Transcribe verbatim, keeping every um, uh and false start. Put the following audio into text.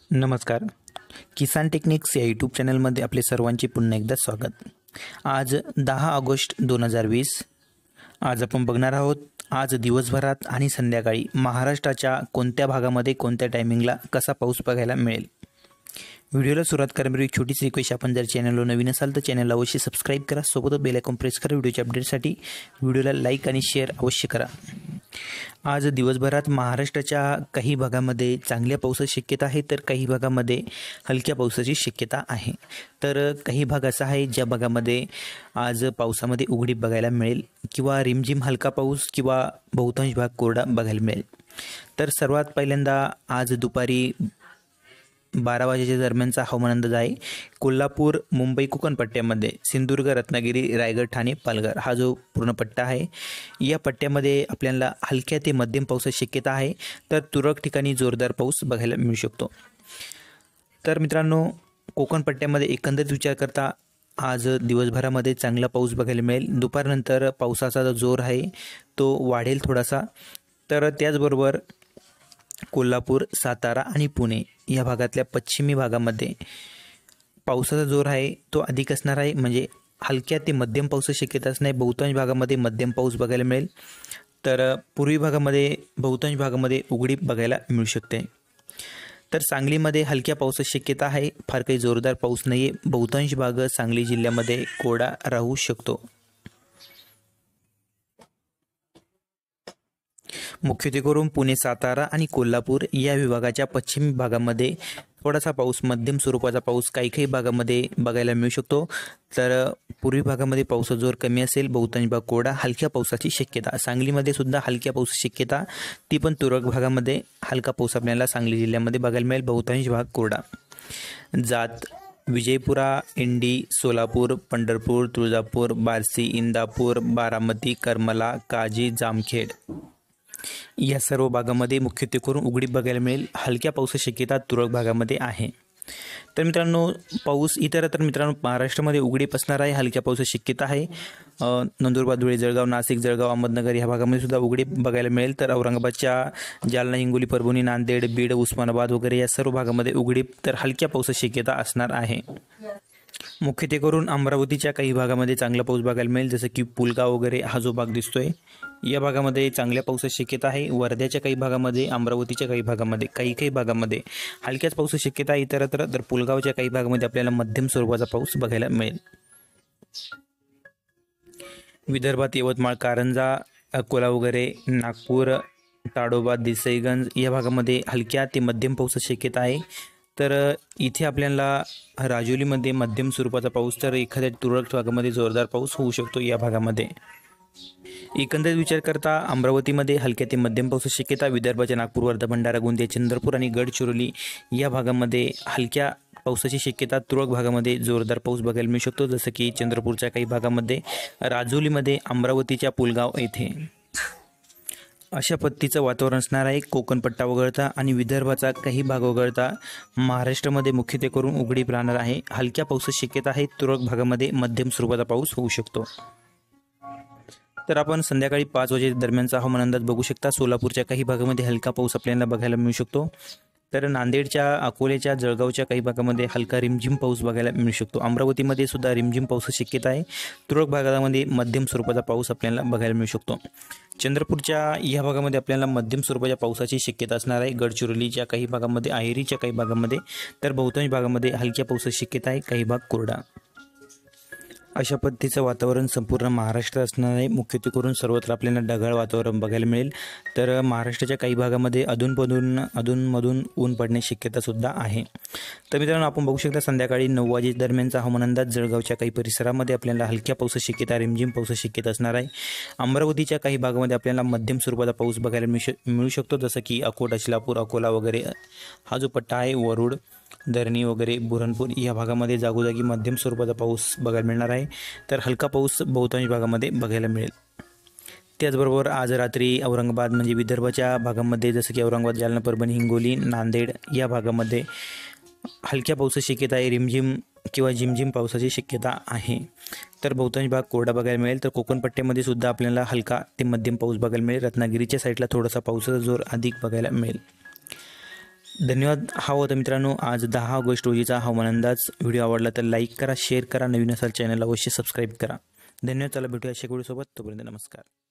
नमस्कार. किसान टेक्निक्स या यूट्यूब चॅनलमध्ये आपले सर्वांचे पुन्हा एकदा स्वागत. आज दहा ऑगस्ट दोन हजार वीस. आज आपण बघणार आहोत आज दिवसभरात आणि संध्याकाळी महाराष्ट्राच्या कोणत्या भागामध्ये कोणत्या टायमिंगला कसा पाऊस बघायला मिळेल. व्हिडिओला सुरुवात करण्यापूर्वी एक छोटीशी रिक्वेस्ट, आपण जर चॅनलवर नवीन असाल तर चॅनलला अवश्य सबस्क्राईब करा, सोबतच बेल आयकॉन प्रेस करा. व्हिडिओच्या अपडेटसाठी व्हिडिओला लाईक आणि शेअर अवश्य करा. आज दिवसभरात महाराष्ट्राच्या काही भागामध्ये चांगल्या पावसाची शक्यता आहे, तर काही भागामध्ये हलक्या पावसाची शक्यता आहे. तर काही भाग असा आहे ज्या भागामध्ये आज पावसामध्ये उघडीप बघायला मिळेल किंवा रिमझिम हलका पाऊस किंवा बहुतांश भाग कोरडा बघायला मिळेल. तर सर्वात पहिल्यांदा आज दुपारी बारा वाजेच्या दरम्यानचा हवामान अंदाज आहे. कोल्हापूर, मुंबई, कोकण पट्ट्यामध्ये सिंधुदुर्ग, रत्नागिरी, रायगड, ठाणे, पालघर हा जो पूर्ण पट्टा आहे, या पट्ट्यामध्ये आपल्याला हलक्या ते मध्यम पावसाची शक्यता आहे. तर तुरळक ठिकाणी जोरदार पाऊस बघायला मिळू शकतो. तर मित्रांनो, कोकण पट्ट्यामध्ये एकंदरीत विचार करता आज दिवसभरामध्ये चांगला पाऊस बघायला मिळेल. दुपारनंतर पावसाचा जो जोर आहे तो वाढेल थोडासा. तर त्याचबरोबर कोल्हापूर, सातारा आणि पुणे या भागातल्या पश्चिमी भागामध्ये पावसाचा जोर आहे तो अधिक असणार आहे, म्हणजे हलक्या ते मध्यम पावसाची शक्यता असणार आहे. बहुतांश भागामध्ये मध्यम पाऊस बघायला मिळेल. तर पूर्वी भागामध्ये बहुतांश भागामध्ये उघडीप बघायला मिळू शकते. तर सांगलीमध्ये हलक्या पावसाची शक्यता आहे, फार काही जोरदार पाऊस नाही आहे. बहुतांश भाग सांगली जिल्ह्यामध्ये कोरडा राहू शकतो. मुख्यत्वे करून पुणे, सातारा आणि कोल्हापूर या विभागाच्या पश्चिमी भागामध्ये थोडासा पाऊस, मध्यम स्वरूपाचा पाऊस काही काही भागामध्ये बघायला मिळू शकतो. तर पूर्वी भागामध्ये पावसाचा जोर कमी असेल, बहुतांश भाग कोरडा, हलक्या पावसाची शक्यता. सांगलीमध्ये सुद्धा हलक्या पावसाची शक्यता, ती पण तुरळक भागामध्ये हलका पाऊस आपल्याला सांगली जिल्ह्यामध्ये बघायला मिळेल, बहुतांश भाग कोरडा. जात, विजयपुरा, इंडी, सोलापूर, पंढरपूर, तुळजापूर, बार्शी, इंदापूर, बारामती, करमला, काजी, जामखेड या सर्व भागामध्ये मुख्यत्वे करून उघडीप बघायला मिळेल. हलक्या पावसाची शक्यता तुरळक भागामध्ये आहे. तर मित्रांनो, पाऊस इतरत्र मित्रांनो महाराष्ट्रामध्ये उघडीप असणार आहे, हलक्या पावसाची शक्यता आहे. नंदुरबार, धुळे, जळगाव, नाशिक, जळगाव, अहमदनगर या भागामध्ये सुद्धा उघडीप बघायला मिळेल. तर औरंगाबादच्या जालना, हिंगोली, परभणी, नांदेड, बीड, उस्मानाबाद वगैरे या सर्व भागामध्ये उघडीप तर हलक्या पावसाची शक्यता असणार आहे. मुख्यत्वे करून अमरावतीच्या काही भागामध्ये चांगला पाऊस बघायला मिळेल, जसं की पुलगाव वगैरे हा जो भाग दिसतोय या भागामध्ये चांगल्या पावसाची शक्यता आहे. वर्ध्याच्या काही भागामध्ये, अमरावतीच्या काही भागामध्ये, काही काही भागामध्ये हलक्याच पावसाची शक्यता आहे इतरत्र. तर पुलगावच्या काही भागामध्ये आपल्याला मध्यम स्वरूपाचा पाऊस बघायला मिळेल. विदर्भात यवतमाळ, कारंजा, अकोला वगैरे, नागपूर, ताडोबा, देसाईगंज या भागामध्ये हलक्या ते मध्यम पावसाची शक्यता आहे. तर इथे आपल्याला राजौलीमध्ये मध्यम स्वरूपाचा पाऊस, तर एखाद्या तुरळक भागामध्ये जोरदार पाऊस होऊ शकतो या भागामध्ये. एकंदरीत विचार करता अमरावतीमध्ये हलक्या ते मध्यम पावसाची शक्यता. विदर्भाच्या नागपूर, वर्धा, भंडारा, गोंदिया, चंद्रपूर आणि गडचिरोली या भागामध्ये हलक्या पावसाची शक्यता. तुरळक भागामध्ये जोरदार पाऊस बघायला मिळू शकतो, जसं की चंद्रपूरच्या काही भागामध्ये, राजौलीमध्ये, अमरावतीच्या पुलगाव येथे अशा पद्धतीचं वातावरण असणार आहे. कोकण पट्टा वगळता आणि विदर्भाचा काही भाग वगळता महाराष्ट्रामध्ये मुख्यत्वे करून उघडीप राहणार आहे. हलक्या पावसाची शक्यता आहे. तुरळक भागामध्ये मध्यम स्वरूपाचा पाऊस होऊ शकतो. तर आपण संध्याकाळी पाच वाजे दरम्यानचा हवामान अंदाज बघू शकता. सोलापूरच्या काही भागामध्ये हलका पाऊस आपल्याला बघायला मिळू शकतो. तर नांदेडच्या, अकोल्याच्या, जळगावच्या काही भागामध्ये हलका रिमझिम पाऊस बघायला मिळू शकतो. अमरावतीमध्ये सुद्धा रिमझिम पावसाची शक्यता आहे. तुरळक भागामध्ये मध्यम स्वरूपाचा पाऊस आपल्याला बघायला मिळू शकतो. चंद्रपूरच्या या भागामध्ये आपल्याला मध्यम स्वरूपाच्या पावसाची शक्यता असणार आहे. गडचिरोलीच्या काही भागामध्ये, अहेरीच्या काही भागामध्ये, तर बहुतांश भागामध्ये हलक्या पावसाची शक्यता आहे, काही भाग कोरडा. अशा पद्धतीचं वातावरण संपूर्ण महाराष्ट्र असणार आहे. मुख्यत्वे करून सर्वत्र आपल्याला ढगाळ वातावरण बघायला मिळेल. तर महाराष्ट्राच्या काही भागामध्ये अधूनमधून अधूनमधून ऊन पडण्याची शक्यतासुद्धा आहे. तर मित्रांनो, आपण बघू शकता संध्याकाळी नऊ वाजे दरम्यानचा हवामान अंदाज. जळगावच्या काही परिसरामध्ये आपल्याला हलक्या पावसाची शक्यता, रिमझिम पावसाची शक्यता असणार आहे. अमरावतीच्या काही भागामध्ये आपल्याला मध्यम स्वरूपाचा पाऊस बघायला मिळू मिळू शकतो, जसं की अकोट, शिलापूर, अकोला वगैरे हा जो पट्टा आहे, वरुड, धरणी वगैरे, बुरहानपूर या भागामध्ये जागोजागी मध्यम स्वरूपाचा पाऊस बघायला मिळणार आहे. तर हलका पाऊस बहुतांश भागामध्ये बघायला मिळेल. त्याचबरोबर आज रात्री औरंगाबाद म्हणजे विदर्भाच्या भागामध्ये, जसं की औरंगाबाद, जालना, परभणी, हिंगोली, नांदेड या भागामध्ये हलक्या पावसाची शक्यता आहे. रिमझिम किंवा झिमझिम पावसाची शक्यता आहे. तर बहुतांश भाग कोरडा बघायला मिळेल. तर कोकण पट्ट्यामध्ये सुद्धा आपल्याला हलका ते मध्यम पाऊस बघायला मिळेल. रत्नागिरीच्या साईडला थोडासा पावसाचा जोर अधिक बघायला मिळेल. धन्यवाद. हा होता मित्रांनो आज दहा ऑगस्ट रोजीचा हवामान अंदाज. व्हिडिओ आवडला तर लाईक करा, शेअर करा, नवीन असाल चॅनलला अवश्य सबस्क्राईब करा. धन्यवाद. चला भेटूया अशा व्हिडिओसोबत. तोपर्यंत नमस्कार.